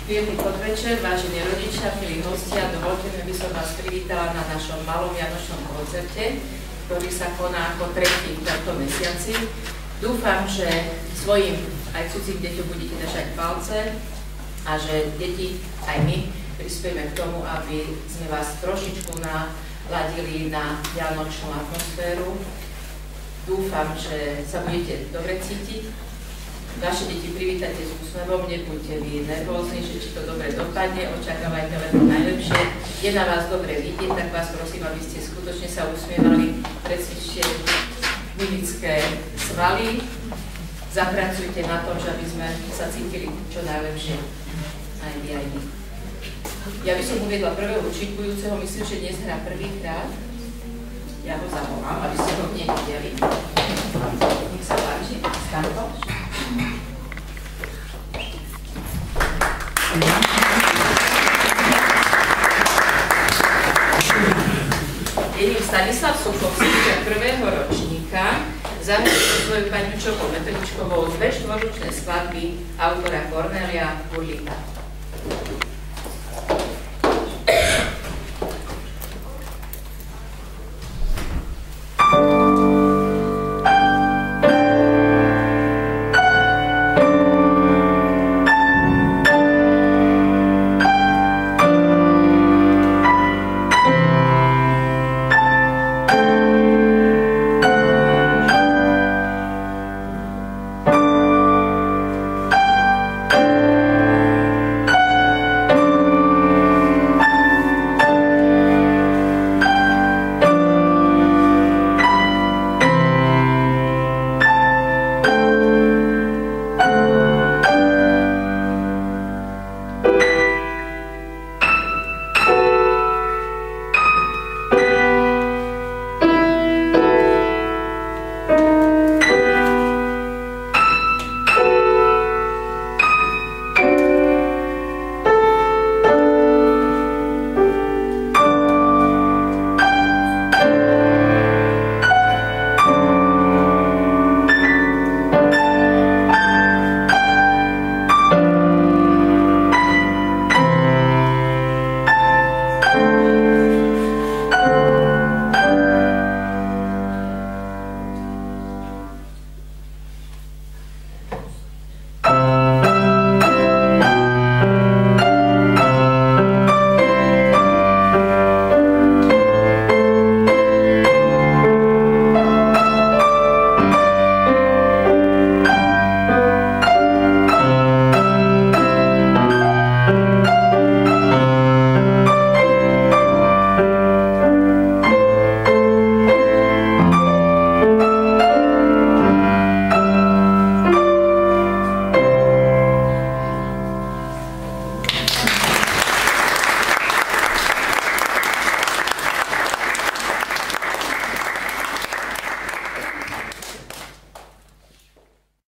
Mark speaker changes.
Speaker 1: Príjemný podvečer, vážení rodičia, milí hostia, dovolte mi, aby som vás privítala na našom malom vianočnom koncerte, ktorý sa koná ako tretí v tomto mesiaci. Dúfam, že svojim aj cudzím deťom budete držať palce a že deti, aj my, prispieme k tomu, aby sme vás trošičku naladili na vianočnú atmosféru. Dúfam, že sa budete dobre cítiť. Vaše deti privítajte s úsmevom, nebuďte vy nervózni, že či to dobre dopadne, očakávajte len to najlepšie. Je na vás dobre vidieť, tak vás prosím, aby ste skutočne sa usmievali, precvičte mimické svaly, zapracujte na tom, že aby sme sa cítili čo najlepšie, aj vy, aj my. Ja by som uviedla prvého účinkujúceho, myslím, že dnes hrá prvýkrát. Ja ho zavolám, aby ste ho hneď videli. Nech sa páči, Stanko. Je ním Stanislav Suchovský, prvého ročníka, zahrajte svoju paňučovou metodičkovou dve štvorručné skladby autora Kornélia Burlíka.